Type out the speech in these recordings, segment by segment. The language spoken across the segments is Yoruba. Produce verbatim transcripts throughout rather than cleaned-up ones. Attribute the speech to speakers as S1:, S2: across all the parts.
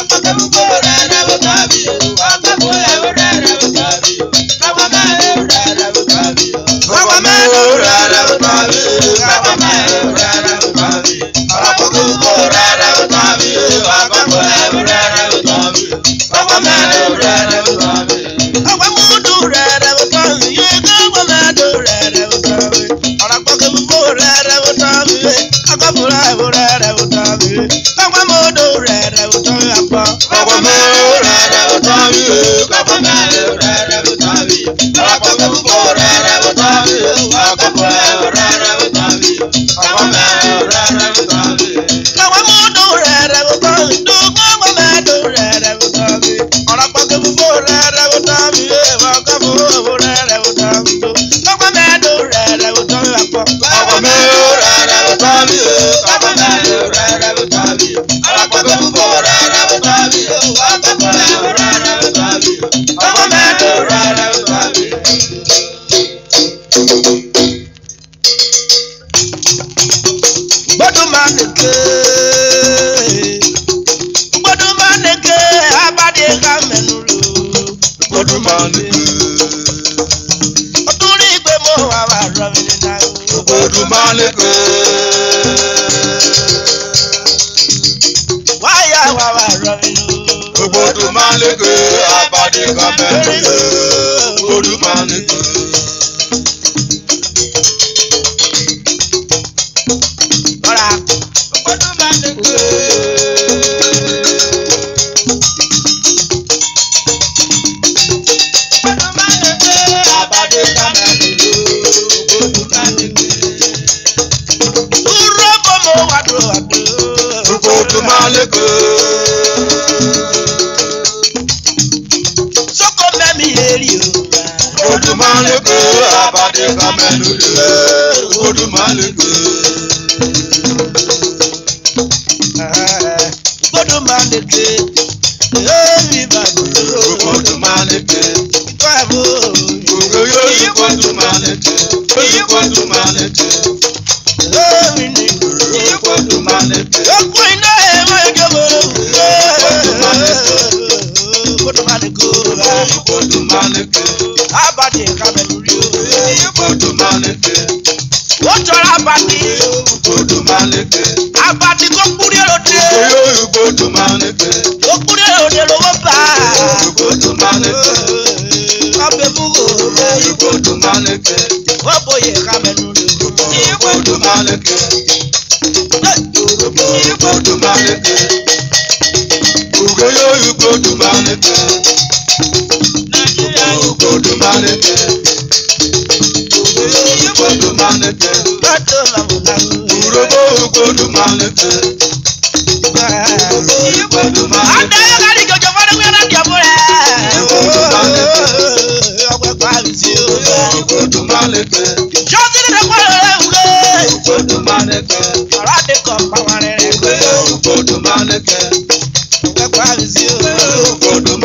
S1: Odumaleke,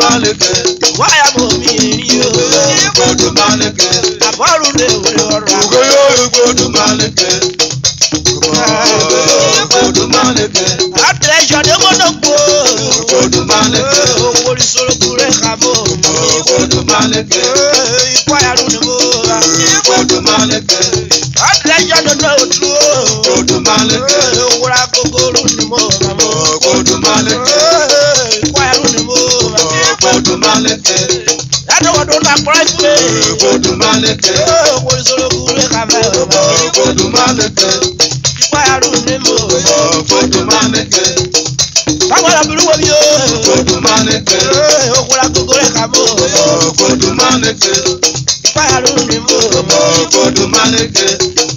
S1: maleke.
S2: Wáyà bò mí èrí o.
S1: Ìgbòdù maleke.
S2: Àbọ̀rù lè wúlò ọ̀rọ̀.
S1: Ugoyo ìgbòdù maleke. Ìgbòdù maleke.
S2: Àtẹ̀jọ́ ni mo lọ gbó.
S1: Ìgbòdù maleke.
S2: Owó ní sọ́lọ́kù rẹ̀ kà mọ́.
S1: Ìgbòdù maleke.
S2: Ikú àyàrú ni mo rà.
S1: Ìgbòdù maleke.
S2: Àtẹ̀jọ́ ni mo tú.
S1: Ìgbòdù maleke.
S2: Owó ra kókóró ni mo rà mọ́.
S1: Ìgbòdù maleke.
S2: Ikú àyàrú ni mo rà.
S1: Ìgbòdù maleke.
S2: Láti wọ́n tó ń ta kúrẹ́ ìgbé.
S1: Ìgbòdù maleke.
S2: Owó ní sọ́lọ́kù rẹ̀ kà mọ́.
S1: Ìgbòdù maleke.
S2: Ikú àyàrú ni mo rà.
S1: Ìgbòdù maleke.
S2: Báwo la burú wo mi o?
S1: Ìgbòdù maleke.
S2: Owó ra kókóró rẹ̀ kà mọ́.
S1: Ìgbòdù maleke.
S2: Ikú àyàrú ni mo rà.
S1: Ìgbòdù maleke.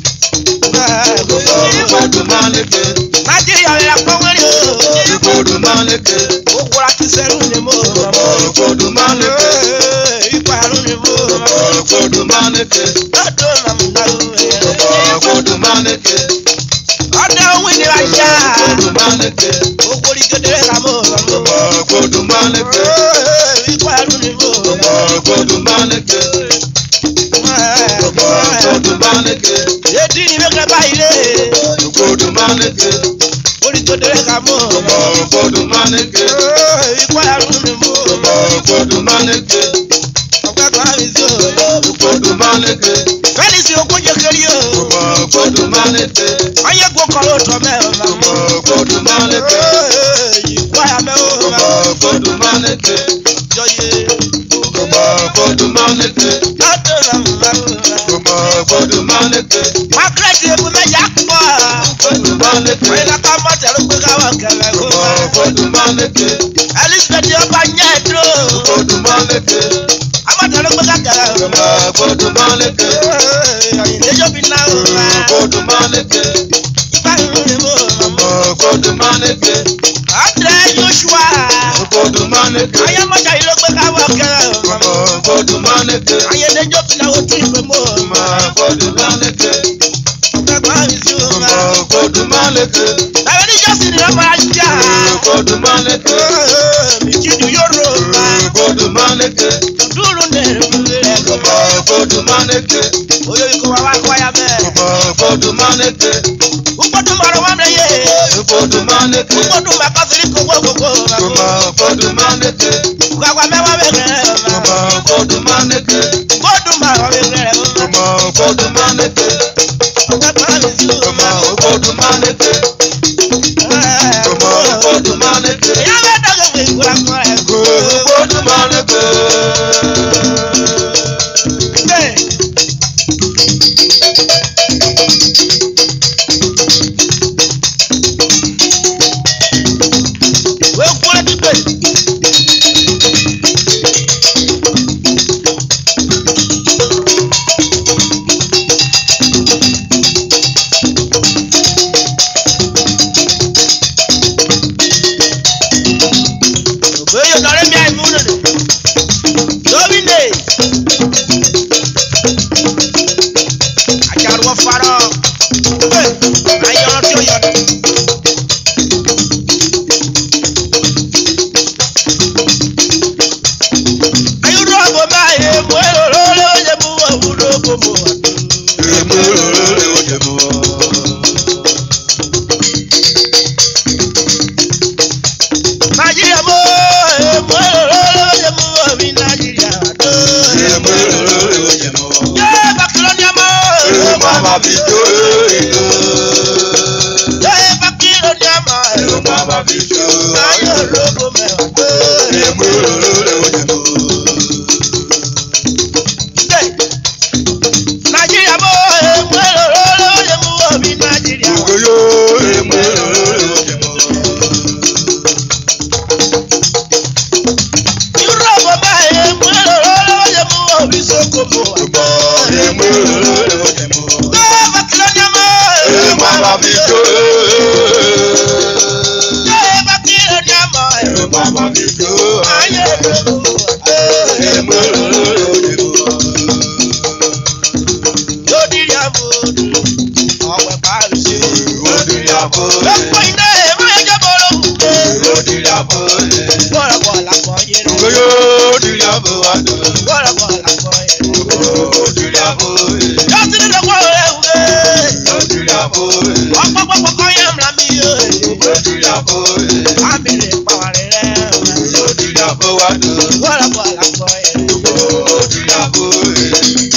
S1: Ìgbòdù maleke.
S2: Nàìjíríà rẹ̀ pọ̀ wọ́n rí o.
S1: Ìgbòdù maleke.
S2: Owó ra ti sẹ́rù ni mo rà.
S1: Ìgbòdù maleke.
S2: Ikú àyàrú ni mo rà.
S1: Ìgbòdù maleke.
S2: Lọ́dọ̀ màmú náà o.
S1: Ìgbòdù maleke.
S2: Ọ̀dọ̀ òun ni wàá já.
S1: Ìgbòdù maleke.
S2: Owó rí kékeré kà mọ́.
S1: Ìgbòdù maleke.
S2: Ikú àyàrú ni mo rà.
S1: Ìgbòdù maleke. Ìgbòdù maleke.
S2: Yéèdì ni mẹ́kẹ́ báyìí lé.
S1: Ìgbòdù maleke.
S2: Orí kékeré kà mọ́.
S1: Ìgbòdù maleke.
S2: Ikú àyàrú ni mo rà.
S1: Ìgbòdù maleke.
S2: Ọ̀pẹ́ kan mi sí o.
S1: Ìgbòdù maleke.
S2: Fẹ́lísì ogójì kiri o.
S1: Ìgbòdù maleke.
S2: Ayé gbó kan ló tọ́ mẹ́rin máa mú.
S1: Ìgbòdù maleke.
S2: Ikú àyà mẹ́rin o.
S1: Ìgbòdù maleke.
S2: Jọyè.
S1: Ìgbòdù maleke.
S2: Lọ́dọ̀ màmú náà o.
S1: Ìgbòdù maleke.
S2: Mákírẹ́tì ebu mẹ́jà pọ̀.
S1: Ìgbòdù maleke.
S2: Wọ́n yẹ ká mọ́ tẹ̀lé pé káwọn kẹ̀mẹ́ kó wá.
S1: Ìgbòdù maleke.
S2: Elizabeth ọba ń yẹ dúró.
S1: Ìgbòdù maleke.
S2: Amọ̀tẹ̀lé pé ká kẹ̀lẹ́ o.
S1: Ìgbòdù maleke.
S2: Ìlẹ́jọ́ bí náà o.
S1: Ìgbòdù maleke.
S2: Ibà ìrún ni mo mọ̀.
S1: Ìgbòdù maleke.
S2: Àdé Joshua.
S1: Ìgbòdù maleke.
S2: Ayé mọ́jà yìí ló pé káwọn kẹ̀lẹ́ o.
S1: Ìgbòdù maleke.
S2: Ayé ìlẹ́jọ́ bí náà o tún ìpè mọ́.
S1: Ìgbòdù maleke.
S2: Ọ̀pẹ́ kan mi sí o.
S1: Ìgbòdù maleke.
S2: Láyé oníjọ́sìn ni wọ́n máa ń jà.
S1: Ìgbòdù maleke.
S2: Mìjídù yóò rò ó.
S1: Ìgbòdù maleke.
S2: Dúró ní èrè rẹ̀ gbọ́.
S1: Ìgbòdù maleke.
S2: Oyè ikọ̀ wa wá kọ́ ya bẹ́ẹ̀.
S1: Ìgbòdù maleke.
S2: Gbogbo máa rọ wá mi yé.
S1: Ìgbòdù maleke.
S2: Gbogbo máa kọ́ sílí kó gbogbo.
S1: Ìgbòdù maleke.
S2: Gbogbo mẹ́wàá bẹ̀ gẹ̀rẹ́.
S1: Ìgbòdù maleke.
S2: Gbogbo máa rọ mi gẹ̀rẹ́.
S1: Ìgbòdù maleke.
S2: Ọ̀pẹ́ kan mi sí o.
S1: Ìgbòdù maleke. Ìgbòdù maleke.
S2: Ìyá bẹ́ẹ̀ dọ́gẹ̀ pé ìgbòdà kan rẹ̀.
S1: Ìgbòdù maleke.
S2: Bẹ́ẹ̀. Wọ́n kúrẹ́ pípé. Ògbéyò lọ́rẹ́ mi àìmú nìyẹn. Lóbìnrin. Àjàrúwọ̀ farọ́. Ayé ọ̀rọ̀ tí ó yọ̀ dùn. Ayúrò ọ̀bọ̀ máa yẹ mú èrò lórí oúnjẹ mú òwúrò kò mú àdó.
S1: Èmi lórí oúnjẹ mú.
S2: Nàìjíríà mú èmú èrò lórí oúnjẹ mú òmí Nàìjíríà àdó.
S1: Èmi lórí oúnjẹ mú.
S2: Yé Bàkìlọ́nì ọmọ.
S1: Èmi máa fi jó èlò.
S2: Yé Bàkìlọ́nì ọmọ.
S1: Èmi máa fi jó
S2: Ayé ológo mẹ́wàá tó.
S1: Èmi lórí oúnjẹ mú.
S2: Nàìjíríà mú èmú èrò lórí oúnjẹ mú òmí Nàìjíríà.
S1: Ògòyò èmi lórí oúnjẹ mú.
S2: Yúròpù máa èmú èrò lórí oúnjẹ mú òmí Sókòmò àdó.
S1: Èmi lórí oúnjẹ mú.
S2: Yé Bàkìlọ́nì ọmọ.
S1: Èmi máa fi jó.
S2: Yé Bàkìlọ́nì ọmọ.
S1: Èmi máa fi jó.
S2: Ayé ológo àdó.
S1: Èmi lórí oúnjẹ mú.
S2: Lódìrí àbòdù, ọ̀pẹ̀ pàrọ̀ṣe.
S1: Lódìrí àbòdù.
S2: Lọ́pọ̀ iná ẹ̀ máa ń jẹ́ bọ́lọ́ òkè.
S1: Lódìrí àbòdù.
S2: Bọ́lọ̀ bọ̀ lápọ̀ yẹn.
S1: Ògòyò wadu.
S2: Wọ́n kọ́ àlàkọ́ ẹ̀.
S1: Odiabo e.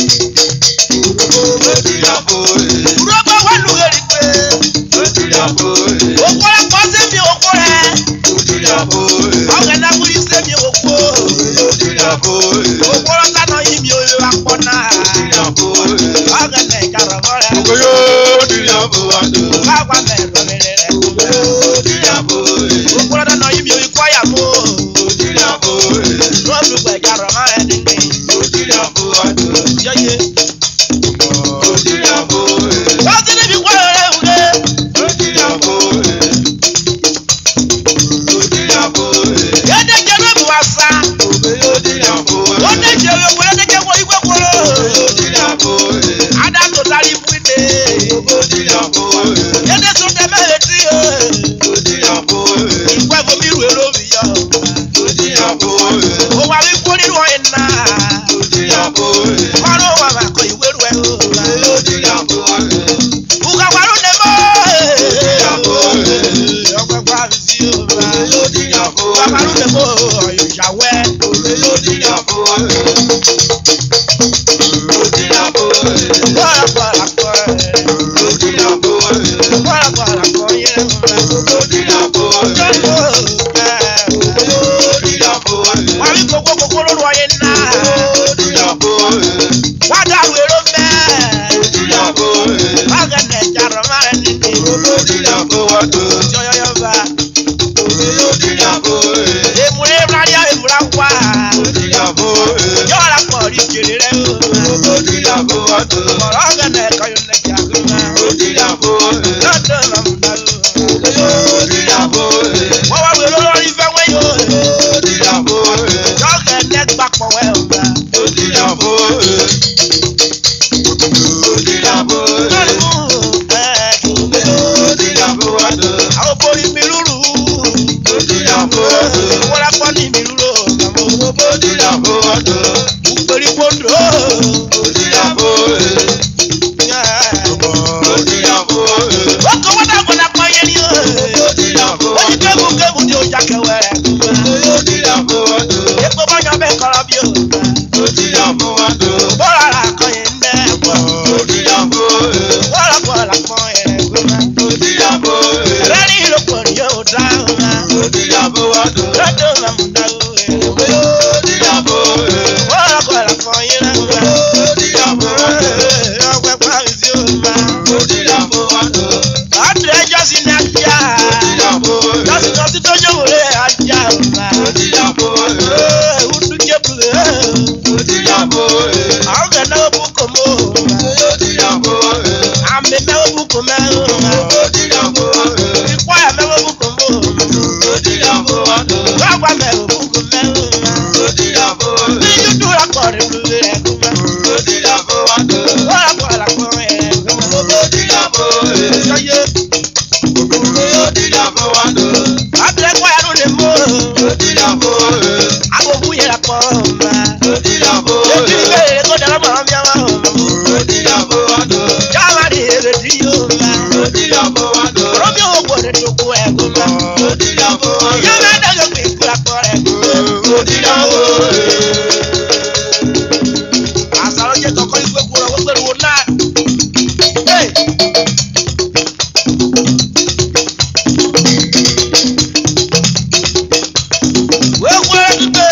S1: Odiabo e.
S2: Rọ́bà wà lórí pé.
S1: Odiabo e.
S2: Òkú rẹ̀ pọ̀ sí mi òkú rẹ̀.
S1: Odiabo e.
S2: Ọ̀gẹ̀ náà wúri sí mi òkú.
S1: Odiabo e.
S2: Òkú rẹ̀ lánàá yìí mi ò lè wá pọ̀ náà.
S1: Odiabo e.
S2: Ọ̀gẹ̀ náà ìkàrọ̀ mọ́ rẹ̀.
S1: Ogoyo odiabo wadu.
S2: Báwa mẹ́rin rẹ̀ rẹ̀.
S1: Odiabo e.
S2: Òkú rẹ̀ lánàá yìí mi ò lè kọ́ yà mọ́.
S1: Odiabo e.
S2: Rọ́bì gbẹ̀ ìkàrọ̀ mọ́ rẹ̀ nínú.
S1: Odiabo wadu.
S2: Yẹ́yẹ́.
S1: Odiabo e.
S2: Wọ́n ti níbi kọ́ rẹ̀ wúlé.
S1: Odiabo e. Odiabo e.
S2: Yẹ́dẹ̀ jẹ́ lóbi wá sá.
S1: Odiabo e.
S2: Wọ́n dẹ̀ jẹ́ lóbi wọ́n dẹ̀ jẹ́ wọ́n ìgbẹ́ kúrò.
S1: Odiabo e.
S2: Adájọ́ tari fún ilé.
S1: Odiabo e.
S2: Yẹ́dẹ̀ tó dẹ̀ mẹ́rin tí o.
S1: Odiabo e.
S2: Ìgbẹ́ fún mi rú èrò mi yọ.
S1: Odiabo e.
S2: Ó wà wí kó nínú ọ̀yìn náà.
S1: Odiabo e.
S2: Wọ́n ló wà máa kọ ìwé rú ẹ̀ o.
S1: Odiabo e.
S2: Bùkà wà ló dẹ̀ mọ́.
S1: Odiabo e.
S2: Ọgbẹ́ pa mi sí o.
S1: Odiabo
S2: Bùkà wà ló
S1: e.
S2: dẹ̀ mọ́ ọ̀yìn ìyàwẹ́.
S1: Odiabo e. Odiabo e.
S2: Bọ́lá bọ́lá kọ́ ẹ̀.
S1: Odiabo e.
S2: Bọ́lá bọ́lá kọ́ yẹn.
S1: Odiabo e.
S2: Jọ́jọ́ ẹ̀.
S1: Odiabo e.
S2: Wà wí gbogbo gbogbo lórí ọ̀yìn náà.
S1: Odiabo e.
S2: Wà dàrú èrò mẹ́.
S1: Odiabo e.
S2: Ọ̀gẹ̀ nẹ̀ jàrọ̀ máa rẹ̀ nínú.
S1: Odiabo wadu.
S2: Jọ́yọ́yọ́ bá.
S1: Odiabo e.
S2: Èmùrè ìmúradíà ìmúra wá.
S1: Odiabo e.
S2: Yọ̀ọ̀ra pọ̀ rí kiri rẹ̀ o.
S1: Odiabo wadu.
S2: Ọ̀rọ̀ ọ̀gẹ̀ nẹ̀ kọ́yọ̀ nẹ̀ jà gbé máa.
S1: Odiabo e.
S2: Lọ́dọ̀ lọ́mùdá o.
S1: Odiabo e.
S2: Wọ́n wá wẹ̀ lórí ìfẹ́ wẹ̀ yóò.
S1: Odiabo e.
S2: Yọ̀ọ̀gẹ̀ nẹ̀ gbà pọ̀ wẹ̀ o.
S1: Odiabo e. Odiabo e.
S2: Lọ́dún ẹ̀ kí n gbé.
S1: Odiabo wadu.
S2: Àwọn borí mi lúrù.
S1: Odiabo e.
S2: Wọ́n lápọ̀ ní mi lúrò.
S1: Odiabo wadu.
S2: Gbèrí gbòdò.
S1: Odiabo e. Odiabo e.
S2: Wọ́n kọ́ wọ́n dàgbọ́n dàgbọ́n yẹn ni o.
S1: Odiabo
S2: Wọ́n ti kébù kébù tí ó já kẹwẹ́ rẹ̀.
S1: Odiabo wadu.
S2: Epo bá yan bẹ́ẹ̀ kọ́ra bí o.
S1: Odiabo wadu.
S2: Bọ́lá ra kan yẹn ń dẹ́ pọ̀.
S1: Odiabo e.
S2: Bọ́lá bọ́lá kan yẹn rẹ̀ gbé ma.
S1: Odiabo e.
S2: Ẹ̀rẹ́ ní ìlòpọ̀ ni yóò dá o ma.
S1: Odiabo wadu.
S2: Lọ́dọ̀ làmúdá o.
S1: Odiabo e.
S2: Bọ́lá bọ́lá kan yẹn rẹ̀ gbé ma.
S1: Odiabo wadu.
S2: Ọgbẹ́ pàmì sí o ma.
S1: Odiabo wadu.
S2: Láti ẹjọ́ sí ní ajá.
S1: Odiabo e.
S2: Lọ́sítọ́sí tó yóò wọlé ajá o ma.
S1: Odiabo e.
S2: Ewúdú jébùlé.
S1: Odiabo e.
S2: Àwọn kẹ̀ náà bú kò mọ́ o ma.
S1: Odiabo e.
S2: Àmì mẹ́wọ́ bú kò mẹ́ o ma.
S1: Odiabo e.
S2: Ìpọ́ yà mẹ́wọ́ bú kò mọ́ o ma.
S1: Odiabo wadu.
S2: Gbàgbà mẹ́wọ́ bú kò mẹ́ o ma.
S1: Odiabo e.
S2: Ní dúdú la kọ̀ ní lulẹ̀ rẹ̀ kú ma.
S1: Odiabo wadu.
S2: Bọ́lá bọ́lá kọ̀ rẹ̀ kú ma.
S1: Odiabo e.
S2: Sọ́yé.
S1: Odiabo wadu.
S2: Abirẹ̀ kọ́ yà ló lè mọ́ o.
S1: Odiabo e.
S2: Agbóhùn yẹn la kọ̀ o ma.
S1: Odiabo
S2: Ebi
S1: e.
S2: bẹ́ẹ̀ kó dáná mọ̀ ọ́n bí wọ́n o ma.
S1: Odiabo wadu.
S2: Jáma ní èrè tí yóò ma.
S1: Odiabo wadu.
S2: Ọ̀rọ̀ mi ò gbọ́ ní tókù ẹ̀ kú ma.
S1: Odiabo wadu.
S2: Yóò máa dàgbà pé ìkúra kọ̀ rẹ̀ kú ma.
S1: Odiabo e.
S2: Àṣàrò jẹ́ kọ̀kọ́ ìgbé kúrò wọ́n pẹ̀lú wọn náà. Hey! Wẹ́wẹ́ dùgbẹ́.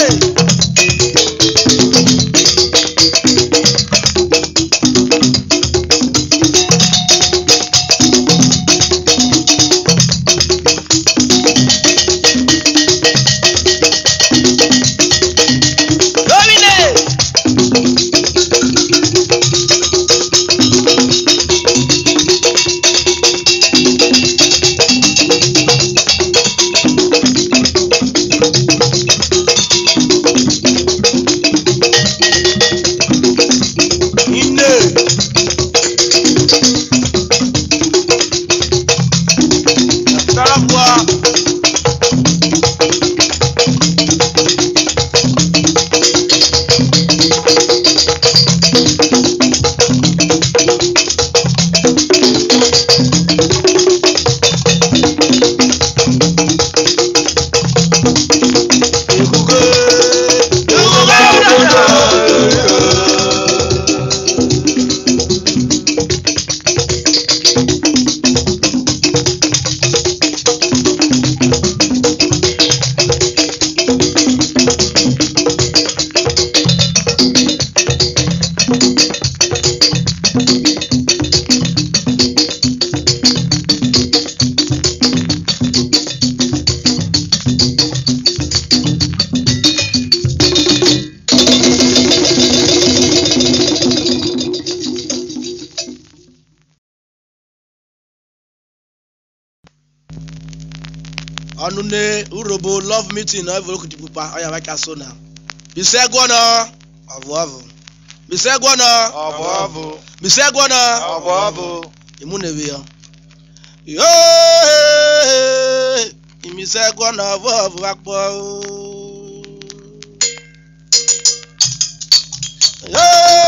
S2: ọnụ ne urobo love meeting na evolo kudipupa oya ba so na bise gwono ọbụ ọbụ bise gwono
S1: ọbụ ọbụ
S2: bise gwono
S1: ọbụ ọbụ
S2: imu na be yo yo imise gwono ọbụ ọbụ akpọ yo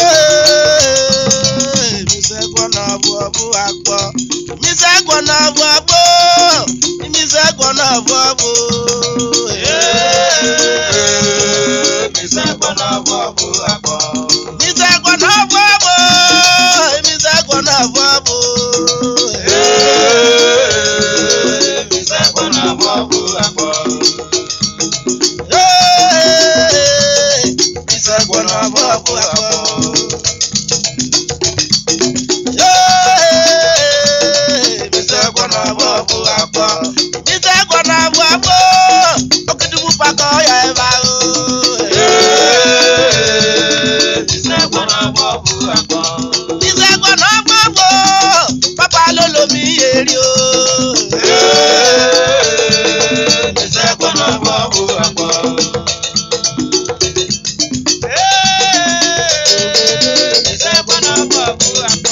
S2: imise gwono ọbụ ọbụ akpọ imise gwono ọbụ ọbụ imise gwono ọbụ ọbụ
S1: imise gwono ọbụ ọbụ akpọ
S2: imise gwono ọbụ ọbụ imise gwono ọbụ ọbụ
S1: imise gwono ọbụ ọbụ akpọ imise gwono ọbụ ọbụ akpọ imise gwono ọbụ ọbụ akpọ
S2: imise gwono ọbụ ọbụ okudubu pako ya eba o
S1: imise gwono ọbụ ọbụ akpọ
S2: imise gwono ọbụ ọbụ papa lolo mi yeri o
S1: imise gwono ọbụ ọbụ akpọ imise gwono ọbụ ọbụ akpọ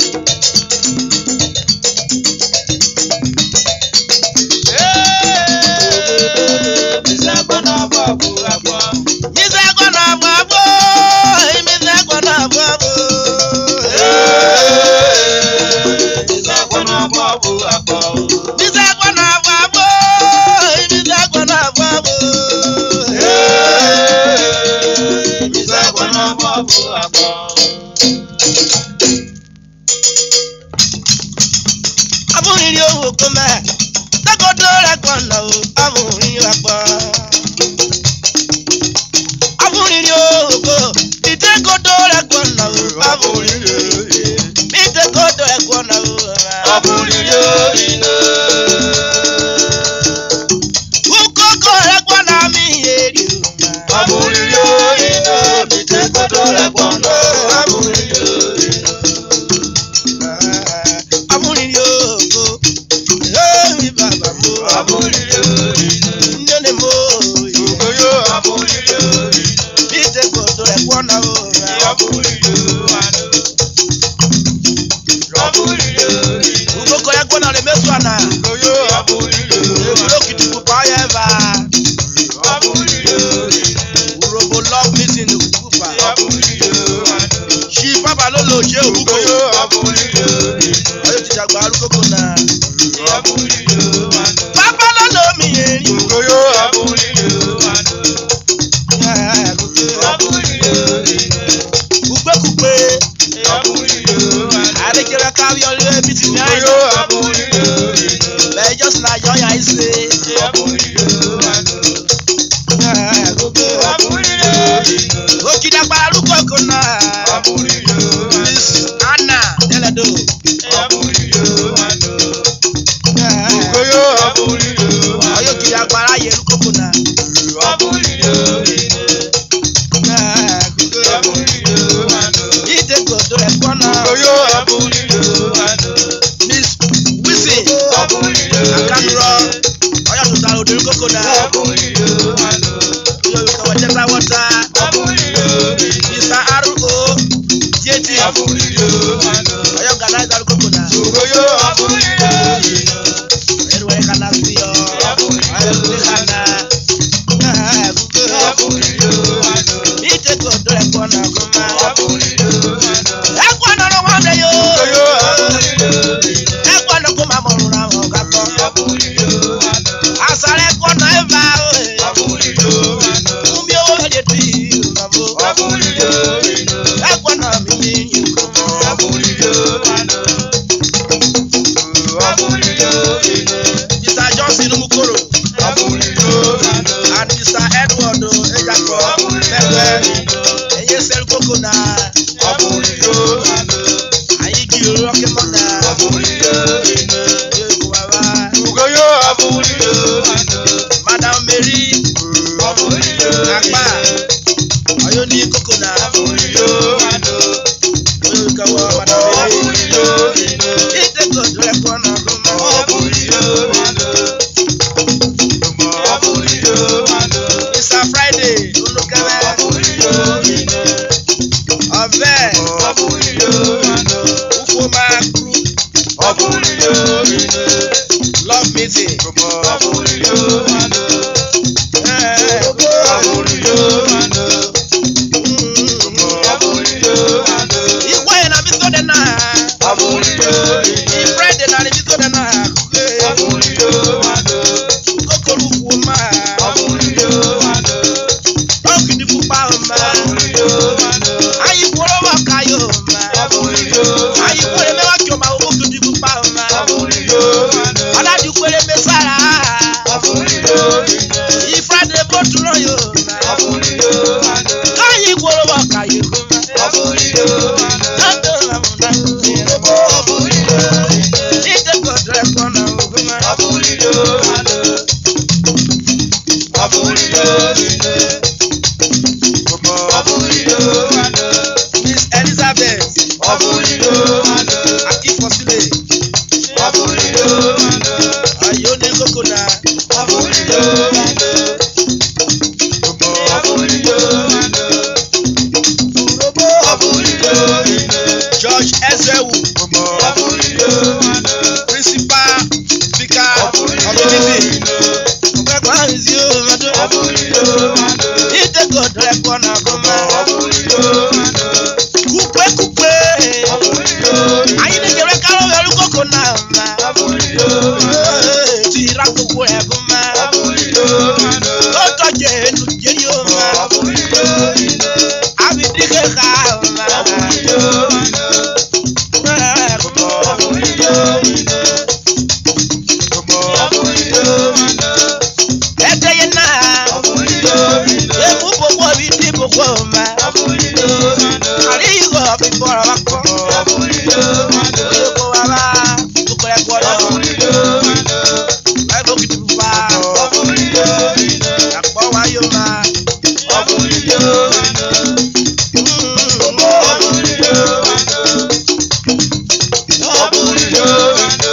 S1: imise gwono ọbụ ọbụ akpọ
S2: imise gwono ọbụ ọbụ imise gwono ọbụ ọbụ
S1: imise gwono ọbụ ọbụ akpọ
S2: imise gwono ọbụ ọbụ imise gwono ọbụ ọbụ
S1: imise gwono ọbụ ọbụ akpọ
S2: abunrin owo kome takodo re kono o abunrin akpo abunrin owo ko itekodo re kono o abunrin itekodo re kono o
S1: abunrin ina
S2: ukoko re kono mi eri o
S1: abunrin ina itekodo re kono abunrin
S2: abunrin owo ko eh mi baba mo
S1: abunrin ina
S2: nne mo
S1: ugoyo abunrin
S2: itekodo re kono o
S1: abunrin abunrin
S2: ukoko re kono le mesuana
S1: ugoyo abunrin
S2: eburo kitipu pa ya eva urobo love meeting kupa shi papa lolo je uruko ayo ti jagba arukoko na papa lolo mi eri ugbe kupe alekere kawi ole meeting ni ayo be just na yo ya ise okida pa arukoko na miss Anna Deledo ayo kida pa aye arukoko na ite go to e kona miss Wisi akanro oya to ta odori koko na yo ka waje ta wata mister R O J T oya gana ga koko na eru e kana siyo ayo ni kana ite go to e kona kuma e kona ro wa de yo e kona kuma mo ra ho ga to asare kona e va o umi o de ti na bo e kona mi mi mister Johnson Mukoro and mister Edward Ejako Pepe eye sel koko na olùkẹ́wẹ́.
S1: Ọ̀bùnìyó ìdè.
S2: Ọ̀bẹ.
S1: Ọ̀bùnìyó ìdè.
S2: Ufoma group.
S1: Ọ̀bùnìyó ìdè.
S2: Love meeting.
S1: Ọ̀bùnìyó ìdè.
S2: Eh,
S1: Ọ̀bùnìyó ìdè. Ọ̀bùnìyó ìdè.
S2: Igwe na biso de na.
S1: Ọ̀bùnìyó ìdè.
S2: Ifrede na biso de na.
S1: Ọ̀bùnìyó ìdè.
S2: Kokoro ufoma.
S1: Ọ̀bùnìyó ìdè.
S2: Okidi fupa ma.
S1: Ọ̀bùnìyó ìdè.
S2: Ayi kworo wa kayo ma.
S1: Ọ̀bùnìyó
S2: Ayi
S1: ìdè.
S2: kwere me wa choma okidi fupa ma.
S1: Ọ̀bùnìyó ìdè.
S2: Oladi kwere me sara.
S1: Ọ̀bùnìyó ìdè.
S2: Ifrade boturo yo ma.
S1: Ọ̀bùnìyó ìdè.
S2: Ayi kworo wa kayo ma.
S1: Ọ̀bùnìyó ìdè.
S2: Nando na muna.
S1: Ọ̀bùnìyó ìdè.
S2: Ite kodre kona oguma.
S1: Ọ̀bùnìyó ìdè. Ọ̀bùnìyó ìdè. Ọ̀bùnìyó ìdè.
S2: Miss Elizabeth
S1: Ọ̀bùnìyó ìdè.
S2: Akifosile.
S1: Ọ̀bùnìyó ìdè.
S2: Ayo ne kokoda.
S1: Ọ̀bùnìyó ìdè. Ọ̀bùnìyó ìdè.
S2: Urobo.
S1: Ọ̀bùnìyó ìdè.
S2: George Ezewu.
S1: Ọ̀bùnìyó ìdè.
S2: Principal Speaker of the meeting. Ọgbẹ́gbọ́n àrùsí òmàdó.
S1: Ọ̀bùnìyó ìdè.
S2: Ite kodre kona oguma.
S1: Ọ̀bùnìyó ìdè.
S2: Kupe kupe.
S1: Ọ̀bùnìyó ìdè.
S2: Ayi ne jere karo yọlu koko na ma.
S1: Ọ̀bùnìyó ìdè.
S2: Ti ra gbogbo ẹ̀gún ma.
S1: Ọ̀bùnìyó ìdè.
S2: Ó tọ́jú ẹnu jẹ́rí o ma.
S1: Ọ̀bùnìyó ìdè.
S2: Abidike ka o ma.
S1: Ọ̀bùnìyó ìdè. Ọ̀bùnìyó ìdè. Ọ̀bùnìyó ìdè.
S2: Ẹ̀dẹ̀ yẹn náà.
S1: Ọ̀bùnìyó ìdè.
S2: Emu gbogbo bi ti gbogbo ma.
S1: Ọ̀bùnìyó ìdè.
S2: Àrí ìgò fi bọ̀rọ̀ wa kọ́.
S1: Ọ̀bùnìyó ìdè.
S2: Oye ko wa ba. Tukọ̀ ẹ̀kọ́ lọ.
S1: Ọ̀bùnìyó ìdè.
S2: Ẹ̀fọ́ kìtì pupa.
S1: Ọ̀bùnìyó ìdè.
S2: Àpọ̀ wa yóò ma.
S1: Ọ̀bùnìyó ìdè. Ọ̀bùnìyó ìdè. Ọ̀bùnìyó ìdè.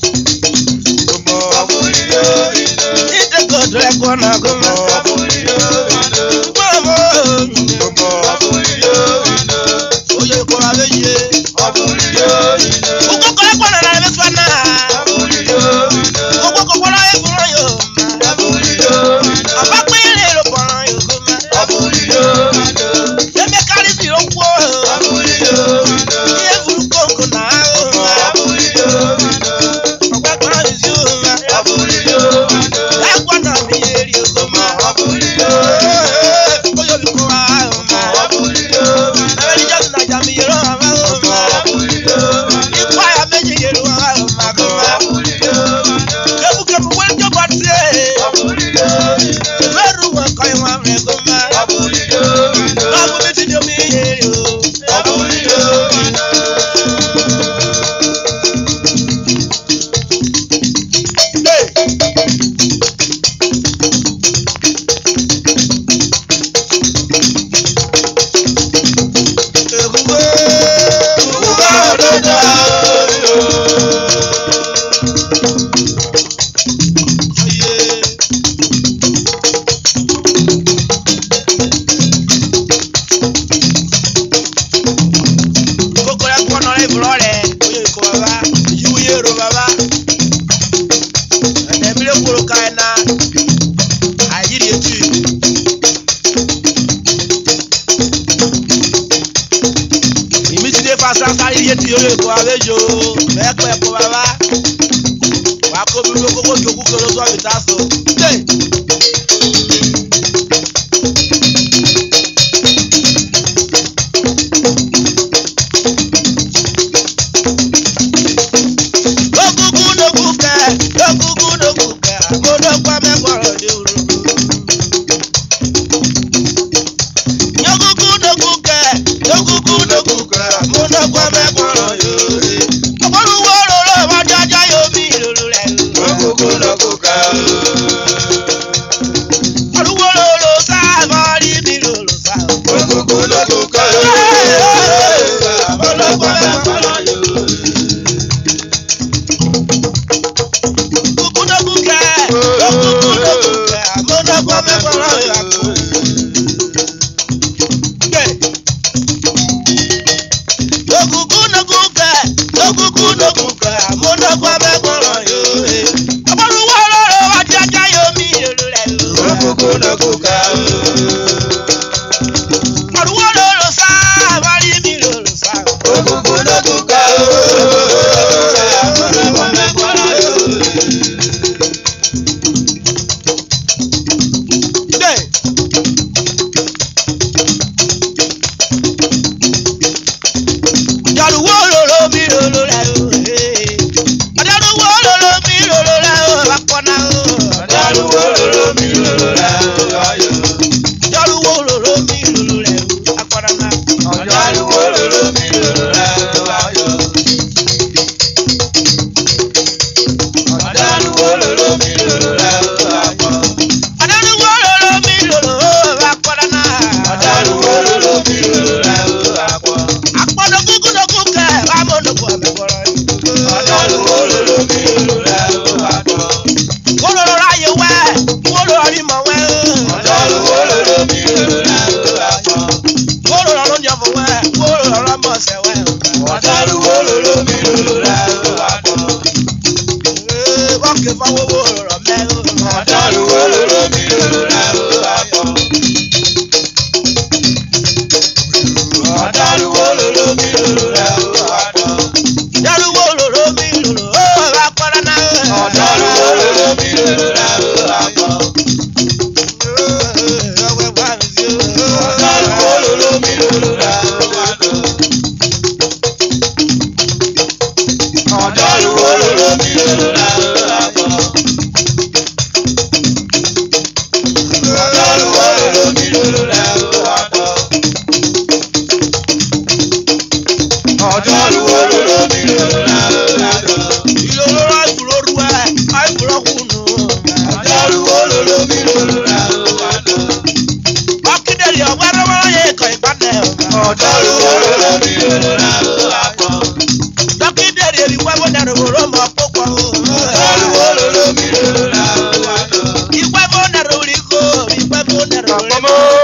S1: Ọ̀bùnìyó ìdè.
S2: Ite kodre kona oguma.
S1: Ọ̀bùnìyó ìdè.
S2: Gbọ́mọ.
S1: Ọ̀bùnìyó ìdè.
S2: Oye ko wa bẹ́yẹ.
S1: Ọ̀bùnìyó ìdè.
S2: Gbogbo kọ́ ẹ̀kọ́ nana ẹ̀ bẹ́ sọ náà.
S1: Ọ̀bùnìyó ìdè.
S2: Gbogbo kọ́kọ́ lọ́yẹ̀ fúnra yóò ma.
S1: Ọ̀bùnìyó ìdè.
S2: Àbá pé ilé ìlú bọ̀rọ̀ yóò kó ma.
S1: Ọ̀bùnìyó ìdè.
S2: Ẹ̀mẹ́ kárí sí ló kú.
S1: Ọ̀bùnìyó ìdè.
S2: Iye furu kóńkó náà ó ma.
S1: Ọ̀bùnìyó ìdè.
S2: Ọgbà kan rí sí ó ma.
S1: Ọ̀bùnìyó ìdè.
S2: Ẹ̀gbọ́n náà mi yé rí oko ma.
S1: Ọ̀bùnìyó
S2: Oye mi kó wa ó ma.
S1: Ọ̀bùnìyó
S2: Ẹ̀mẹ́ ní jẹ́sùn nàjà mi yé rọ́ wa ó ma.
S1: Ọ̀bùnìyó
S2: Ikú àyà méjì yé rọ́ wa ó ma kó ma.
S1: Ọ̀bùnìyó
S2: Kébùkébù wọ́n jọ́ bá tiẹ̀.
S1: Ọ̀bùnìyó
S2: Mẹ́rù wọ̀ kọ́ ìwọ̀n rẹ̀ kó ma.
S1: Ọ̀bùnìyó
S2: Lọ́ọ̀bù mi ti di omi yé rí o.
S1: Ọ̀bùnìyó
S2: Iye ti oye ko abejo mẹ́pẹ́ kó bàbá wàá kó bí wọ́n kókó jogún kí olóṣù ọ̀bì tá a sọ. Lókùnkùn lókùn kẹ́ lókùnkùn lókùn kẹ́ àgbọ̀dọ̀gbà mẹ́kọ̀rọ̀ dé òru. Lókùnkùn lókùn kẹ́ lókùnkùn lókùn kẹ́ àgbọ̀dọ̀gbà mẹ́kọ̀rọ̀ yóò. Ọ̀pọ̀lọpọ̀ òróró ọmọdé ajá yóò bí ìrorò rẹ̀.
S1: Lókùnkùn lókùn kẹ́.
S2: Olúwo lòlò sáà mọ́ rí mi lòlò sáà.
S1: Lókùnkùn lókùn kẹ́.
S2: Ọ̀pọ̀lọpọ̀ mẹ́kọ̀rọ̀ yóò. Lókùnkùn lókùn kẹ́ lókùnkùn lókùn kẹ́ àgbọ̀dọ̀gbà mẹ́kọ̀rọ̀ yóò.
S1: Okuku no kuka.
S2: Maruwo lolo sa, mari mi lolo sa.
S1: Okuku no kuka. Come on.